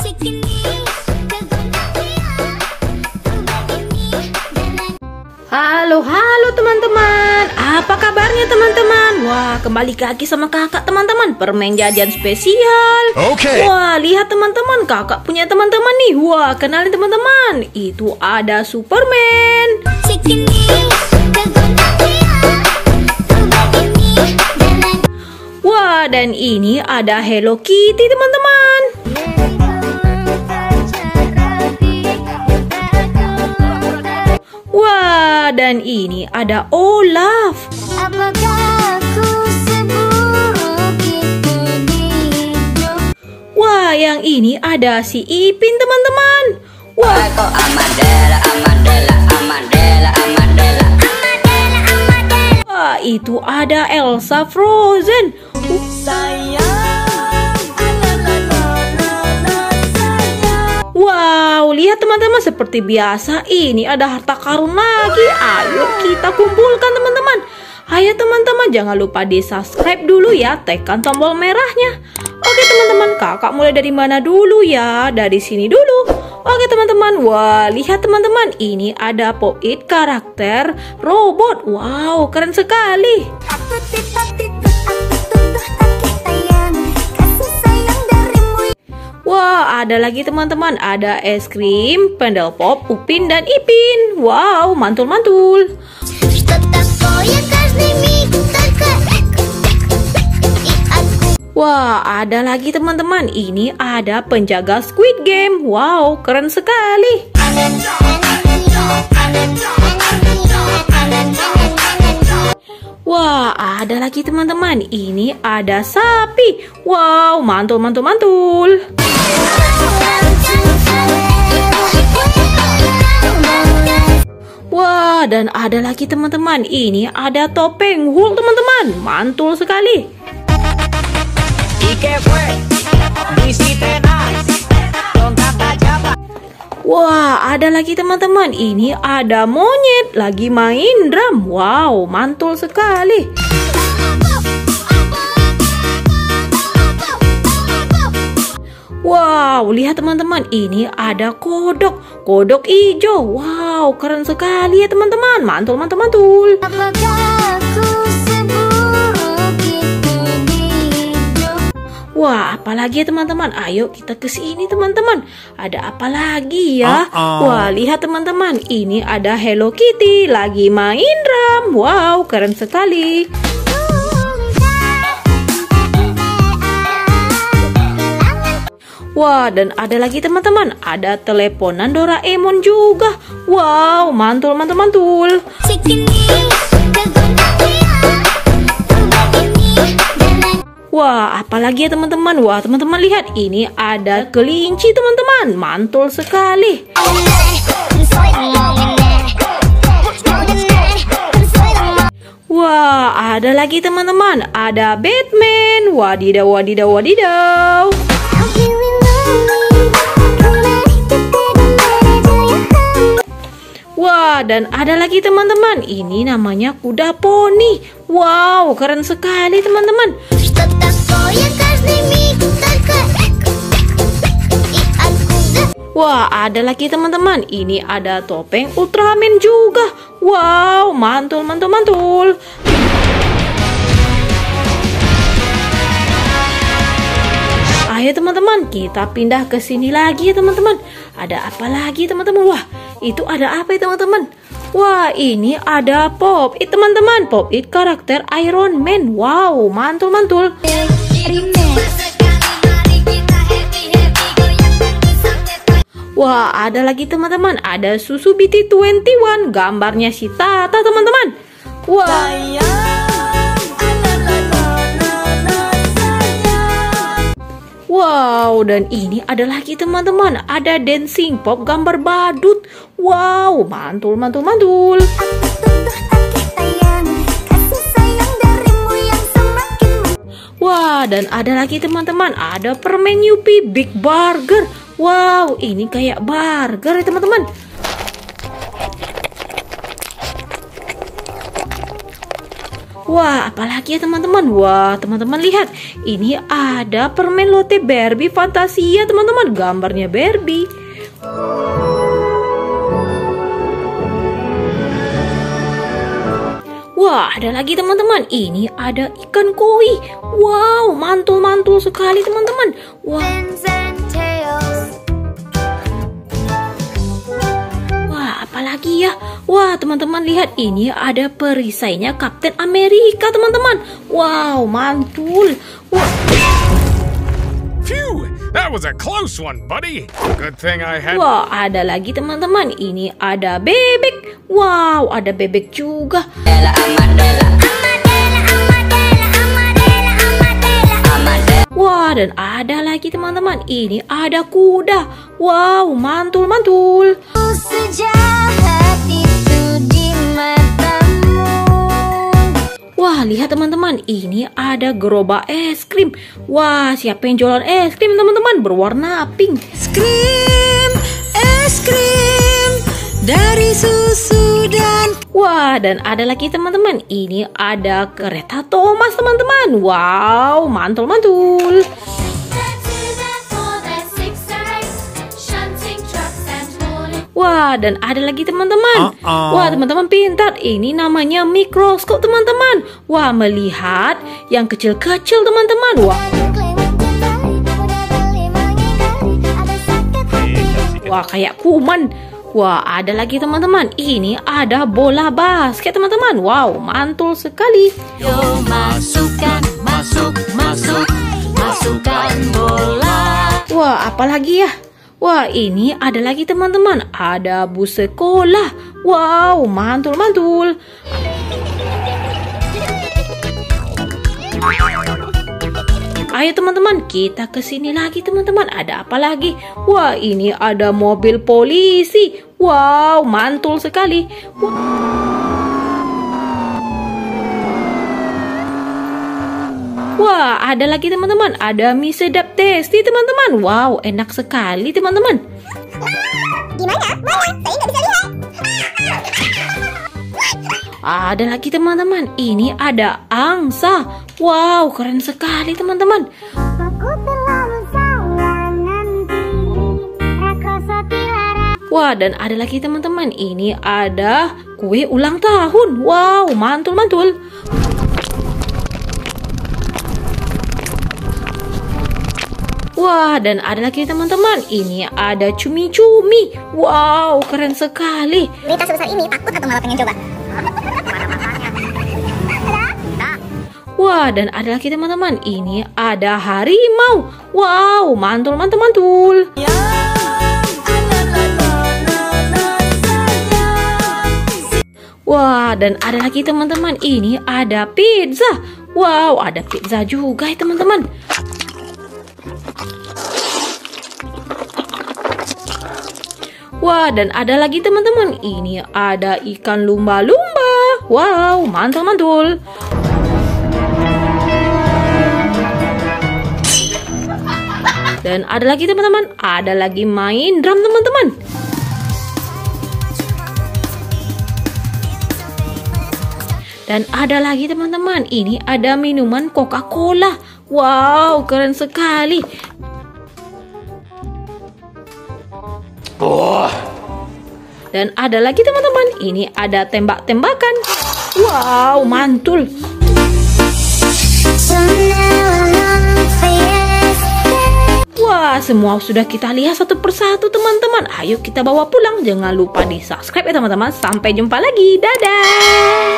Halo teman-teman, apa kabarnya teman-teman? Wah, kembali lagi sama kakak teman-teman, permen jajan spesial. Wah, lihat teman-teman, kakak punya teman-teman nih. Wah, kenalin teman-teman, itu ada Superman. Wah, dan ini ada Hello Kitty teman-teman. Wah, dan ini ada Olaf. Wah, yang ini ada si Ipin teman-teman. Wah, wah, itu ada Elsa Frozen. Wow, lihat teman-teman, seperti biasa ini ada harta karun lagi. Ayo kita kumpulkan teman-teman. Ayo teman-teman, jangan lupa di subscribe dulu ya, tekan tombol merahnya. Oke teman-teman, kakak mulai dari mana dulu ya? Dari sini dulu. Oke teman-teman, wah lihat teman-teman, ini ada Pop-It karakter robot. Wow, keren sekali. Wah, ada lagi teman-teman, ada es krim, Pendel Pop, Upin dan Ipin. Wow, mantul-mantul. Wah, ada lagi teman-teman, ini ada penjaga Squid Game. Wow, keren sekali. Wah, ada lagi teman-teman, ini ada sapi. Wow, mantul-mantul-mantul. Wah, dan ada lagi teman-teman, ini ada topeng Hulk teman-teman. Mantul sekali. Wah, ada lagi teman-teman, ini ada monyet lagi main drum. Wow, mantul sekali. Wow, lihat teman-teman, ini ada kodok hijau. Wow, keren sekali ya teman-teman. Mantul. Wah, apalagi ya teman-teman? Ayo kita ke sini teman-teman. Ada apa lagi ya? Wah, lihat teman-teman, ini ada Hello Kitty lagi main drum. Wow, keren sekali. Wah, dan ada lagi teman-teman, ada teleponan Doraemon juga. Wow, mantul. Wah, apalagi ya teman-teman? Wah, teman-teman lihat, ini ada kelinci teman-teman. Mantul sekali. Wah, ada lagi teman-teman, ada Batman. Wadidaw. Wah, dan ada lagi teman-teman, ini namanya kuda poni. Wow, keren sekali teman-teman. Wah, ada lagi teman-teman, ini ada topeng Ultraman juga. Wow, mantul. Ayo teman-teman, kita pindah ke sini lagi ya teman-teman. Ada apa lagi teman-teman? Wah, itu ada apa ya teman-teman? Wah, ini ada Pop-It teman-teman. Pop-It karakter Iron Man. Wow, mantul. Wah, ada lagi teman-teman, ada susu BT21, gambarnya si Tata teman-teman. Wah. Wow, dan ini ada lagi teman-teman, ada dancing pop gambar badut. Wow, mantul. Wah, dan ada lagi teman-teman, ada permen Yupi Big Burger. Wow, ini kayak burger ya teman-teman. Wah, apalagi ya teman-teman? Wah, teman-teman lihat. Ini ada permen Lotte Barbie Fantasia, teman-teman. Gambarnya Barbie. Wah, ada lagi teman-teman. Ini ada ikan koi. Wow, mantul-mantul sekali teman-teman. Wah. Apalagi ya? Wah, teman-teman lihat, ini ada perisainya Kapten Amerika, teman-teman. Wow, mantul. Wah. Phew, that was a close one, buddy. Good thing I had. Wah, ada lagi teman-teman. Ini ada bebek. Wow, ada bebek juga. Wah, dan ada lagi teman-teman. Ini ada kuda. Wow, mantul-mantul. Wah, lihat teman-teman, ini ada gerobak es krim. Wah, siapa yang jualan es krim teman-teman? Berwarna pink. Es krim dari susu dan... Wah, dan ada lagi teman-teman, ini ada kereta Thomas teman-teman. Wow, mantul-mantul. Wah, dan ada lagi teman-teman. Wah, teman-teman pintar. Ini namanya mikroskop teman-teman. Wah, melihat yang kecil-kecil teman-teman. Wah. Wah, kayak kuman. Wah, ada lagi teman-teman. Ini ada bola basket teman-teman. Wow, mantul sekali. Yo, masukkan bola. Wah, apalagi ya? Wah, ini ada lagi teman-teman. Ada bus sekolah. Wow, mantul-mantul. Ayo teman-teman, kita kesini lagi teman-teman. Ada apa lagi? Wah, ini ada mobil polisi. Wow, mantul sekali. Wah, ada lagi teman-teman. Ada mie sedap tasty teman-teman. Wow, enak sekali teman-teman. Gimana? Mana? Saya nggak bisa lihat. Ada lagi teman-teman. Ini ada angsa. Wow, keren sekali teman-teman. Wah, dan ada lagi teman-teman. Ini ada kue ulang tahun. Wow, mantul-mantul. Wah, dan ada lagi teman-teman. Ini ada cumi-cumi. Wow, keren sekali. Berita sebesar ini takut atau malah pengen coba? Wah, dan ada lagi teman-teman. Ini ada harimau. Wow, mantul-mantul-mantul. Wah, dan ada lagi teman-teman. Ini ada pizza. Wow, ada pizza juga ya teman-teman. Wah, dan ada lagi teman-teman. Ini ada ikan lumba-lumba. Wow, mantul-mantul. Dan ada lagi teman-teman. Ada lagi main drum teman-teman. Dan ada lagi teman-teman. Ini ada minuman Coca-Cola. Wow, keren sekali. Dan ada lagi teman-teman. Ini ada tembak-tembakan. Wow, mantul. Wah, semua sudah kita lihat satu persatu teman-teman. Ayo kita bawa pulang. Jangan lupa di subscribe ya teman-teman. Sampai jumpa lagi. Dadah.